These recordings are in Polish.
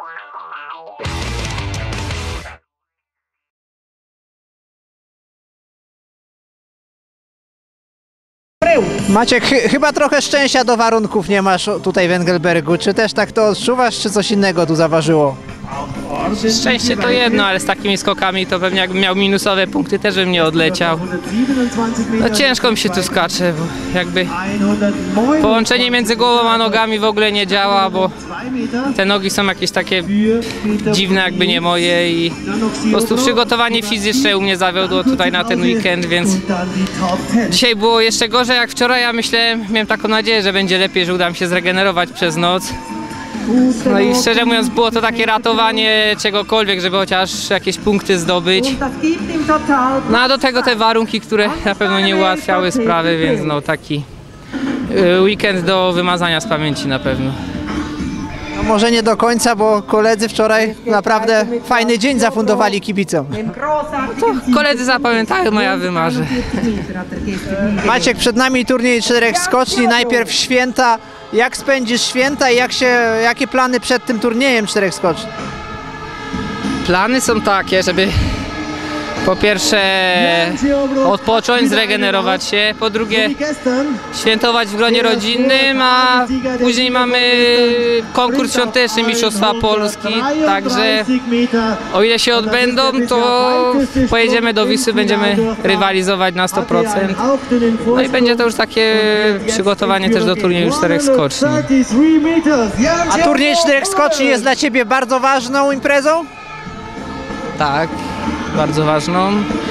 Maciek, chyba trochę szczęścia do warunków nie masz tutaj w Engelbergu. Czy też tak to odczuwasz, czy coś innego tu zaważyło? Szczęście to jedno, ale z takimi skokami to pewnie jakbym miał minusowe punkty, też bym nie odleciał. No ciężko mi się tu skacze, bo jakby połączenie między głową a nogami w ogóle nie działa, bo te nogi są jakieś takie dziwne, jakby nie moje i po prostu przygotowanie fizyczne u mnie zawiodło tutaj na ten weekend, więc dzisiaj było jeszcze gorzej jak wczoraj. Ja miałem taką nadzieję, że będzie lepiej, że uda mi się zregenerować przez noc. No i szczerze mówiąc było to takie ratowanie czegokolwiek, żeby chociaż jakieś punkty zdobyć. No a do tego te warunki, które na pewno nie ułatwiały sprawy, więc no taki weekend do wymazania z pamięci na pewno. No może nie do końca, bo koledzy wczoraj naprawdę fajny dzień zafundowali kibicom. To koledzy zapamiętają, no ja wymarzę. Maciek, przed nami turniej 4 skoczni, najpierw święta. Jak spędzisz święta i jakie plany przed tym turniejem 4 skoczni? Plany są takie, żeby po pierwsze odpocząć, zregenerować się, po drugie świętować w gronie rodzinnym, a później mamy konkurs świąteczny Mistrzostwa Polski, także o ile się odbędą, to pojedziemy do Wisły, będziemy rywalizować na 100%. No i będzie to już takie przygotowanie też do turnieju 4 skoczni. A turniej 4 skoczni jest dla Ciebie bardzo ważną imprezą? Tak, bardzo ważną.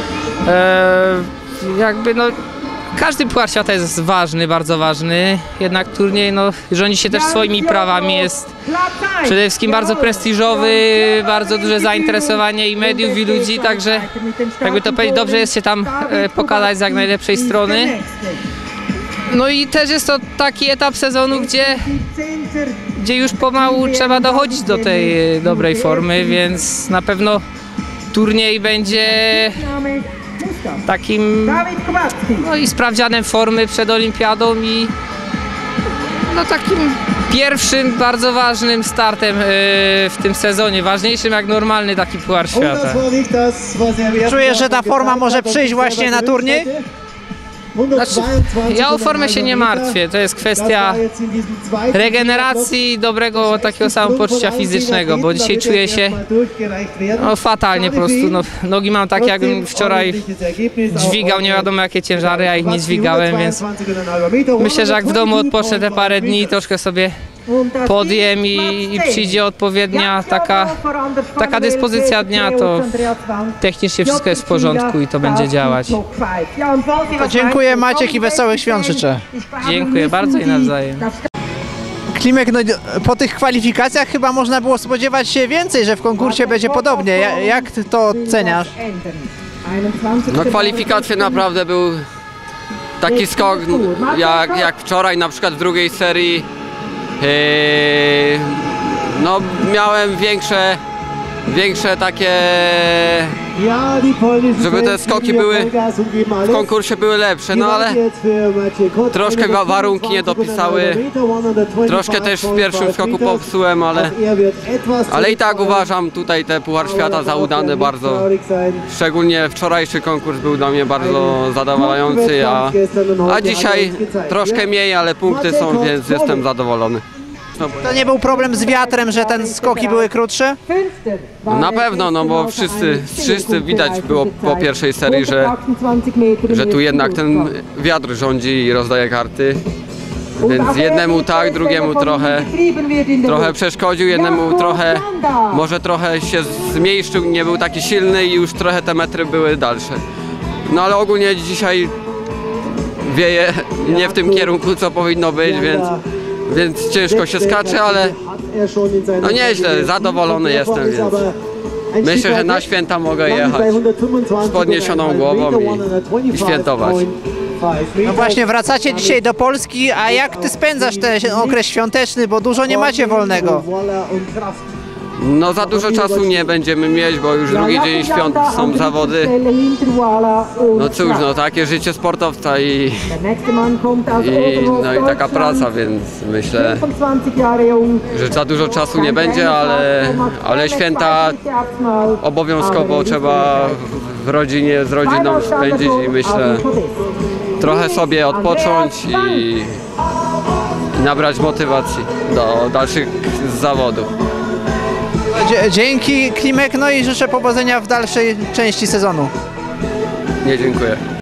Jakby no, każdy puchar świata jest ważny, bardzo ważny, jednak turniej no, rządzi się też swoimi prawami, jest przede wszystkim bardzo prestiżowy, bardzo duże zainteresowanie i mediów, i ludzi, także jakby to powiedzieć, dobrze jest się tam pokazać z jak najlepszej strony. No i też jest to taki etap sezonu, gdzie już pomału trzeba dochodzić do tej dobrej formy, więc na pewno turniej będzie takim no i sprawdzianem formy przed olimpiadą i no takim pierwszym bardzo ważnym startem w tym sezonie, ważniejszym jak normalny taki puchar świata. Czujesz, że ta forma może przyjść właśnie na turniej? Znaczy, ja o formę się nie martwię, to jest kwestia regeneracji i dobrego takiego samopoczucia fizycznego, bo dzisiaj czuję się no, fatalnie po prostu, no, nogi mam takie jakbym wczoraj dźwigał nie wiadomo jakie ciężary, ja ich nie dźwigałem, więc myślę, że jak w domu odpocznę te parę dni, troszkę sobie podjem i przyjdzie odpowiednia taka dyspozycja dnia, to technicznie wszystko jest w porządku i to będzie działać. To dziękuję Maciek i wesołych świąt życzę. Dziękuję bardzo i nawzajem. Klimek, no, po tych kwalifikacjach chyba można było spodziewać się więcej, że w konkursie będzie podobnie. Jak to oceniasz? No kwalifikacje naprawdę był taki skok jak wczoraj na przykład w drugiej serii. No miałem większe takie, żeby te skoki były w konkursie były lepsze, no ale troszkę warunki nie dopisały, troszkę też w pierwszym skoku popsułem, ale i tak uważam tutaj te Puchar Świata za udany bardzo, szczególnie wczorajszy konkurs był dla mnie bardzo zadowalający, a dzisiaj troszkę mniej, ale punkty są, więc jestem zadowolony. To nie był problem z wiatrem, że te skoki były krótsze? No na pewno, no bo wszyscy widać było po pierwszej serii, że tu jednak ten wiatr rządzi i rozdaje karty. Więc jednemu tak, drugiemu trochę przeszkodził, jednemu może trochę się zmniejszył, nie był taki silny i już trochę te metry były dalsze. No ale ogólnie dzisiaj wieje nie w tym kierunku, co powinno być, więc ciężko się skacze, ale no nieźle, zadowolony jestem, więc myślę, że na święta mogę jechać z podniesioną głową i świętować. No właśnie, wracacie dzisiaj do Polski, a jak ty spędzasz ten okres świąteczny, bo dużo nie macie wolnego? No za dużo czasu nie będziemy mieć, bo już drugi dzień świąt są zawody. No cóż, no takie życie sportowca i taka praca, więc myślę, że za dużo czasu nie będzie, ale święta obowiązkowo trzeba w rodzinie, z rodziną spędzić i myślę, trochę sobie odpocząć i nabrać motywacji do dalszych zawodów. Dzięki Klimek, no i życzę powodzenia w dalszej części sezonu. Nie, dziękuję.